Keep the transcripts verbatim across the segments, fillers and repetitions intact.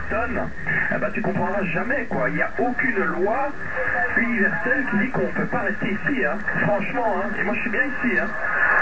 personne, eh ben, tu comprendras jamais, quoi. Il n'y a aucune loi universelle qui dit qu'on ne peut pas rester ici, hein. Franchement, hein. Et moi, je suis bien ici, hein.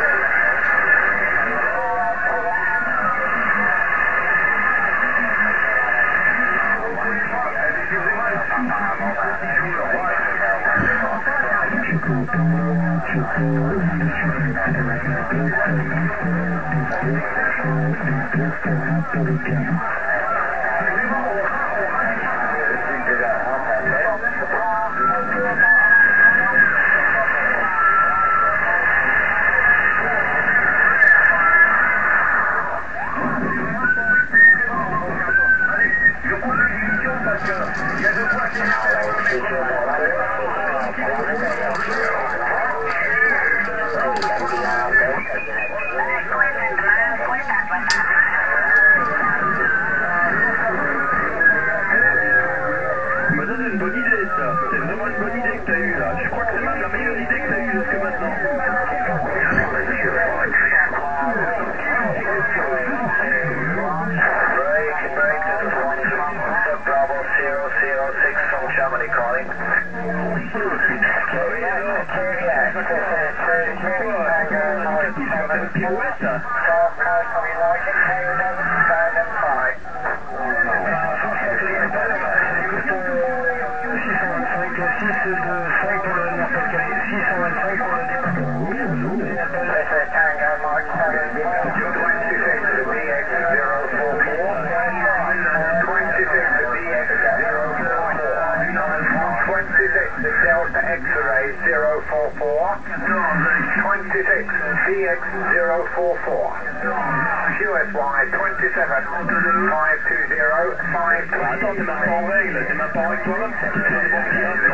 twenty-six B X zero four four. Q S Y twenty-seven five two zero five two. Attends, t'es même pas en règle, t'es même pas en règle toi-même, c'est qui fait des bons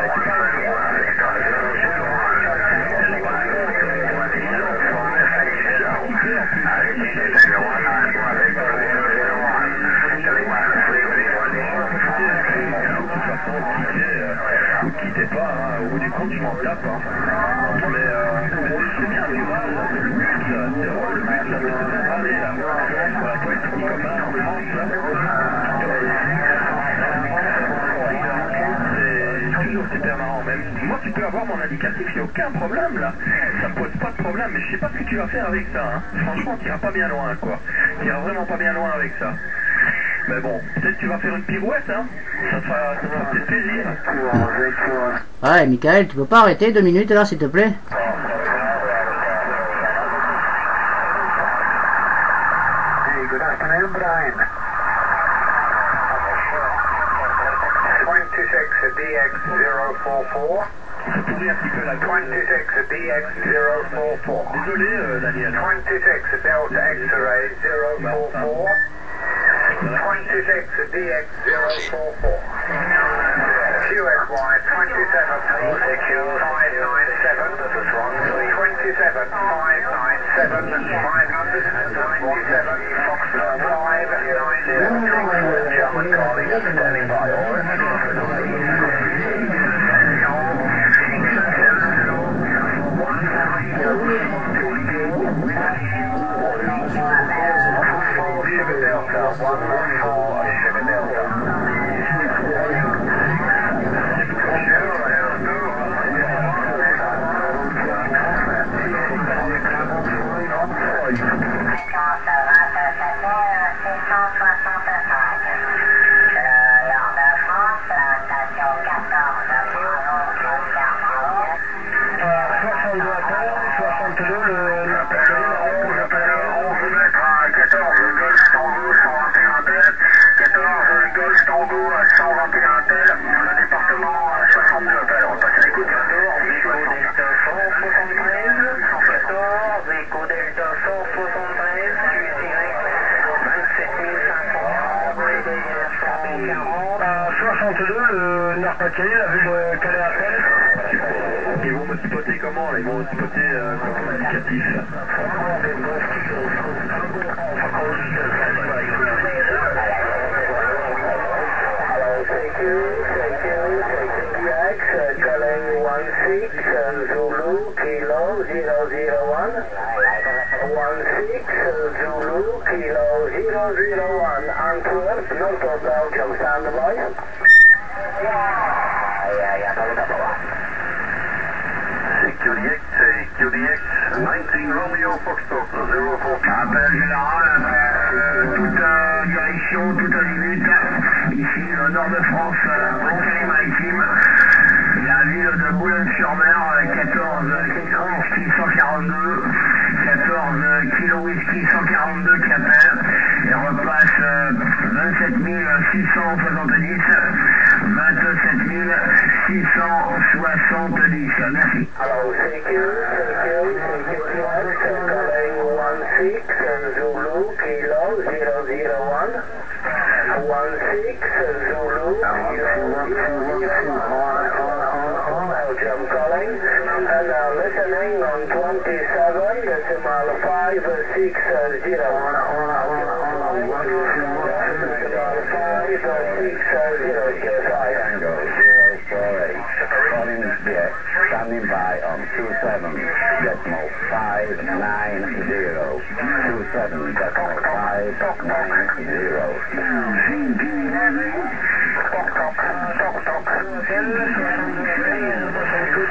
Ou ne quittez pas, hein. Au bout du compte, je m'en tape. Hein. Mais, euh, mais c'est bien, tu vois, le but, c'est vraiment le but, là, c'est de bien parler, là. On va pas être petit comme ça en France, là. C'est toujours super marrant, même. Moi, tu peux avoir mon indicatif, il n'y a aucun problème, là. Ça me pose pas de problème, mais je sais pas ce que tu vas faire avec ça, hein. Franchement, tu iras pas bien loin, quoi. Tu iras vraiment pas bien loin avec ça. Mais bon, peut-être tu vas faire une pirouette, hein. Ça te fera, ça te fera peut-être plaisir. Ouais, Michael, tu peux pas arrêter deux minutes là, s'il te plaît? Hey, good afternoon, Brian. twenty-six B X zero four four. C'est pourri un petit peu la twenty-six B X zero four four. Désolé, euh, Daniel. twenty-six Delta X-ray zero four four. twenty-six B X zero four four. Q S Y twenty-seven five nine seven. twenty-seven five nine seven. five ninety-seven Foxtrot five nine seven. German calling and standing by. Sugar Delta, one one four, Sugar Delta. soixante-deux, le Nord-Pas-de-Calais, la ville de Calais-Appel. Ils vont me spotter comment? Ils vont me spotter euh, comme indicatif. Calais one six, Zulu, Kilo zero zero one. one six, Zulu, Kilo zero zero one, Antwerp. North of Belgium, stand by. Yeah, yeah, double double one. Q D X, Q D X, nineteen Romeo Foxtrot, zéro four. Appel général, euh, toute euh, direction, toute limite. Ici, le nord de France, euh, Bretagne-Maritime. La ville de Boulogne-sur-Mer, quatorze kilo whisky cent quarante-deux, quatorze kilo whisky cent quarante-deux qui appelle, et repasse euh, vingt-sept mille six cent soixante-dix, vingt-sept mille six cent soixante-dix. Merci. Hello, C Q, C Q, C Q one, calling one six, Zulu, kilo zero zero one, one six, Zulu, Belgium calling, and now listening on twenty-seven decimal five six zero. five six zero, Tango zero four eight, calling jet, standing by on two seven decimal five nine zero, two seven decimal five nine zero. Toc toc, toc toc, six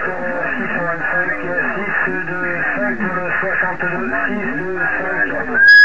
deux cinq, soixante-deux, six deux cinq.